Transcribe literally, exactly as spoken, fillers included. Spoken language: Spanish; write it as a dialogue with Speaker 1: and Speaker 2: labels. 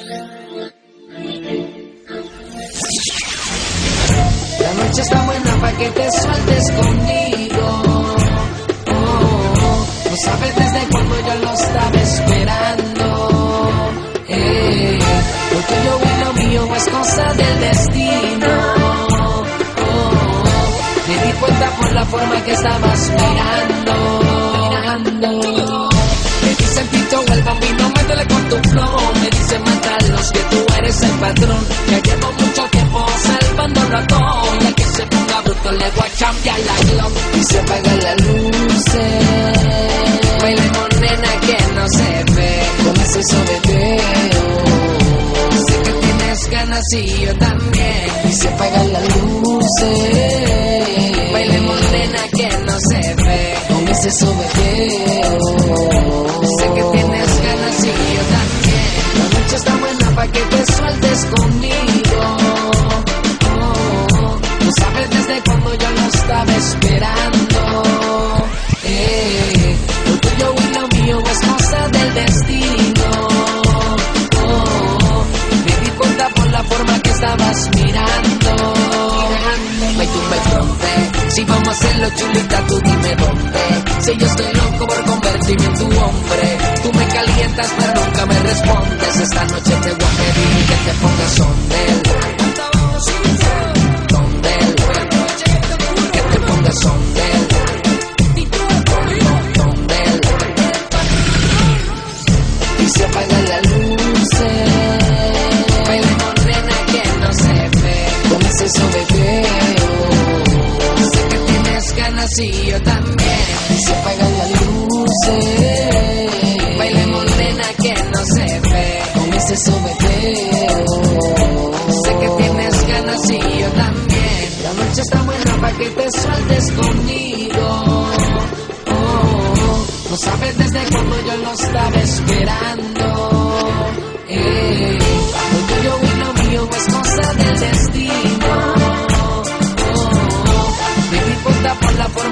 Speaker 1: La noche está buena pa' que te sueltes conmigo. Oh, oh, no sabes desde cuando yo lo estaba esperando. Eh, lo tuyo y lo mío es cosa del destino. Me di cuenta por la forma que estabas mirando, mirando. Me dicen Tito el bambino, métele con tu flow. Me dicen mátalos que tú eres el patrón. Ya llevo mucho tiempo salvándolo a todo. Y al que se ponga bruto le voy a cambiar la glow. Y se apagan las luces. Bailemos nena que no se ve. Con ese sobeteo. Sé que tienes ganas y yo también. Y se apagan las luces. Bailemos nena que no se ve. Con ese sobeteo. Sé que tienes ganas y yo también. La noche está buena pa' que te sueltes conmigo. Oh, no sabes desde cuando yo lo estaba esperando. Eh, lo tuyo y lo mío es cosa del destino. Oh, me di cuenta por la forma que estabas mirando. Me tumba el fronte. Si vamos a hacerlo chulita, tú dime dónde. Si yo estoy loco por convertirme en tu hombre. Tú me calientas pero nunca me respondes. Esta noche te voy a pedir que te pongas sondel. Sondel. Que te pongas sondel. Sondel. Y se apagan las luces. Bailemos nena que no se ve. Con ese sobeteo. Sé que tienes ganas y yo también. Y se apagan las luces. Bailemos nena que no se ve. Con ese sobeteo. Sé que tienes ganas y yo también. La noche está buena pa' que te sueltes conmigo. Oh, no sabes desde cuando yo lo estaba esperando. Eh, lo tuyo y lo mío es cosa del destino. Oh, me di cuenta por la forma